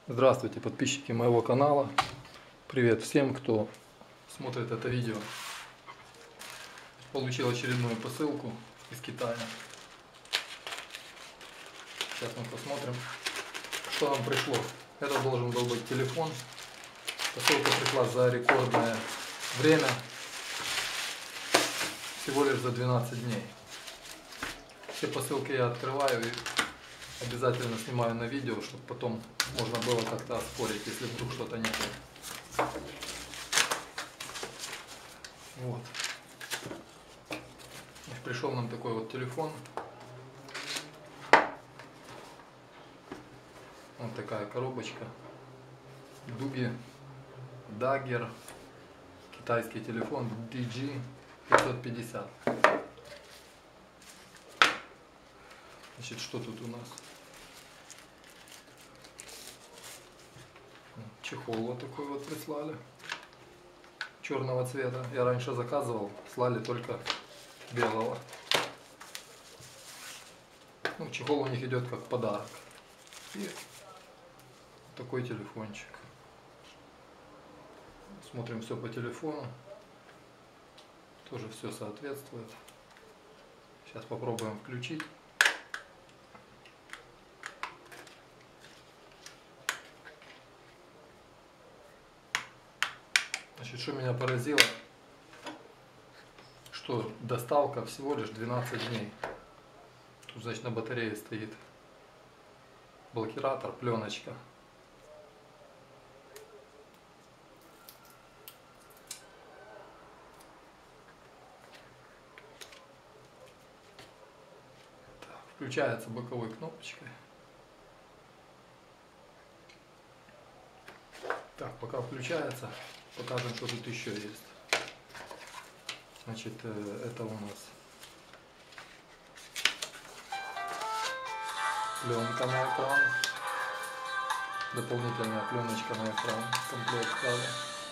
Здравствуйте, подписчики моего канала. Привет всем, кто смотрит это видео. Получил очередную посылку из Китая. Сейчас мы посмотрим, что нам пришло. Это должен был быть телефон. Посылка пришла за рекордное время. Всего лишь за 12 дней. Все посылки я открываю и обязательно снимаю на видео, чтобы потом можно было как-то оспорить, если вдруг что-то не то. Вот. И пришел нам такой вот телефон. Вот такая коробочка. Дуги Dagger. Китайский телефон DG550. Значит, что тут у нас? Чехол вот такой вот прислали. Черного цвета. Я раньше заказывал, слали только белого. Ну, чехол у них идет как подарок. И такой телефончик. Смотрим все по телефону. Тоже все соответствует. Сейчас попробуем включить. Значит, что меня поразило, что доставка всего лишь 12 дней. Тут, значит, на батарее стоит блокиратор, пленочка. Так, включается боковой кнопочкой. Так, пока включается, покажем, что тут еще есть. Значит, это у нас пленка на экран, дополнительная пленочка на экран, комплект стали,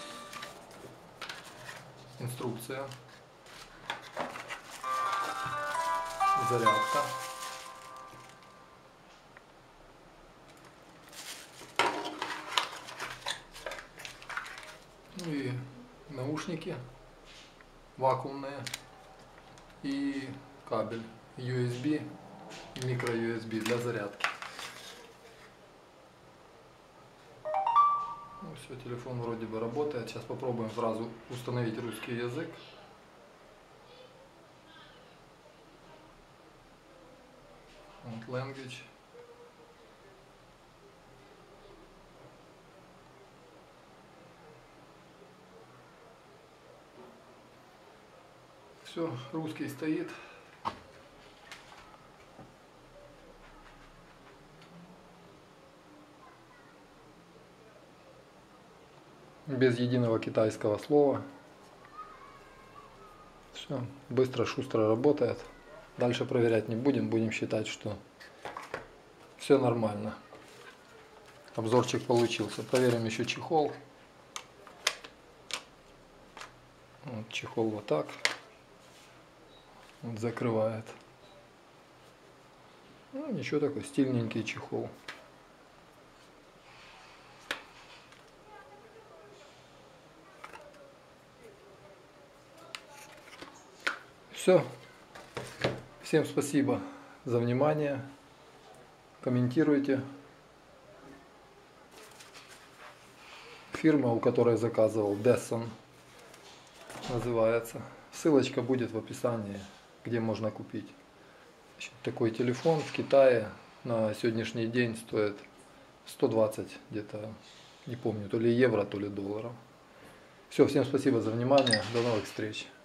инструкция, зарядка, ну и наушники вакуумные и кабель USB и микро USB для зарядки. Ну все, телефон вроде бы работает. Сейчас попробуем сразу установить русский язык. Вот language. Все, русский стоит. Без единого китайского слова. Все, быстро, шустро работает. Дальше проверять не будем, будем считать, что все нормально. Обзорчик получился. Проверим еще чехол. Вот чехол вот так. Вот закрывает. Ну ничего, такой стильненький чехол. Все. Всем спасибо за внимание. Комментируйте. Фирма, у которой заказывал, Desson называется. Ссылочка будет в описании, где можно купить. Значит, такой телефон в Китае на сегодняшний день стоит 120 где-то, не помню, то ли евро, то ли долларов. Все, всем спасибо за внимание. До новых встреч.